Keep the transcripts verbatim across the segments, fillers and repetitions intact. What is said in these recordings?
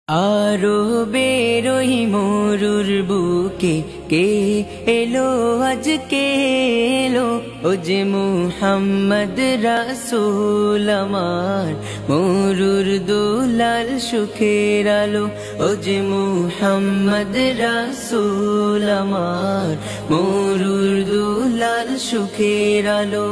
আরবের ওই মরুর বুকে কে এলো আজকে এলো ও যে মুহাম্মদ রাসূল আমার মরুর দুলাল সুখের আলো ও যে মুহাম্মদ রাসূল আমার মরুর দুলাল সুখের আলো।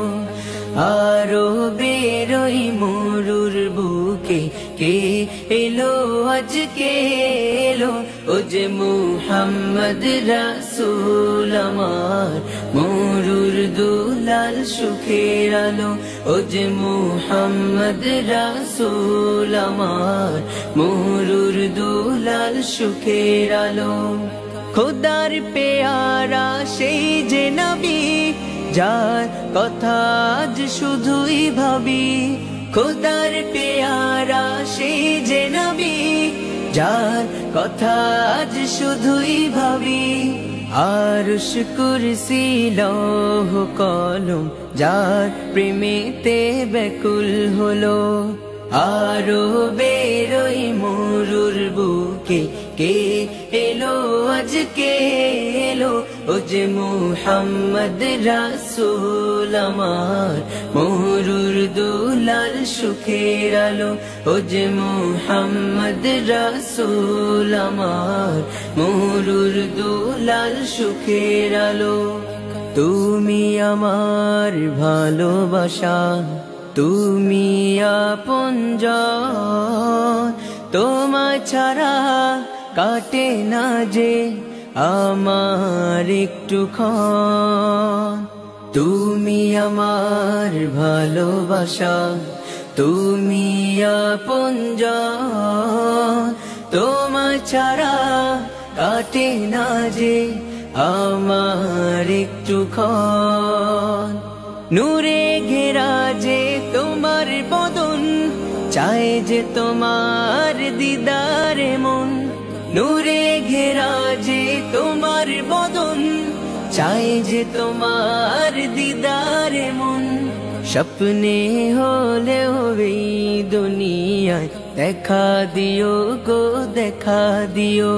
আরবের ওই মরুর বুকে কে এলো আজকে এলো ও যে মুহাম্মদ রাসূল আমার মরুর দুলাল সুখের আলো ও যে মুহাম্মদ রাসূল আমার মরুর দুলাল সুখের আলো। খোদার পেয়ারা সেই যে নবী যার কথা আজ শুধুই ভাবি, খোদার পেয়ারা সেই যে নবী যার কথা আজ শুধুই ভাবি। আরশ কুরসি লৌহ কলম যার প্রেমেতে ব্যাকুল হলো। আরবের ওই মরুর বুকে কে এলো আজকে এলো ও যে মুহাম্মদ রাসূল আমার মরুর দুলাল সুখের আলো ও যে মুহাম্মদ রাসূল আমার মরুর দুলাল সুখের আলো। তুমি আমার ভালোবাসা, তুমি আপনজন, তোমায় ছাড়া কাটে না যে আমার একটুক্ষণ। তুমি আমার ভালোবাসা, তুমি আপনজন, তোমায় ছাড়া কাটে না যে আমার একটুক্ষণ। নূরে ঘেরা যে তোমার বদন, চাই যে তোমার দিদারে মন। নূরে ঘেরা যে তোমার বদন, চাই যে তোমার দিদারে মন। স্বপ্নে হলেও এই দুনিয়ায় দেখা দিও গো দেখা দিও।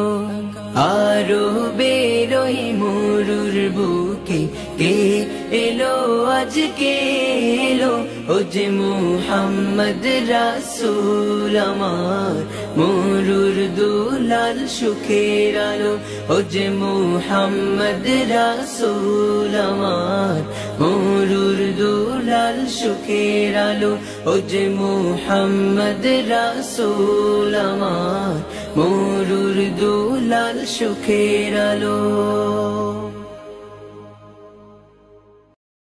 আরবের ওই মরুর বুকে কে এলো আজকে এলো ও যে মুহাম্মদ রাসূল আমার মরুর দুলাল সুখের আলো ও যে মুহাম্মদ রাসূল আমার মরুর দুলাল সুখের আলো ও যে মুহাম্মদ রাসূল আমার মরুর দুলাল সুখের আলো।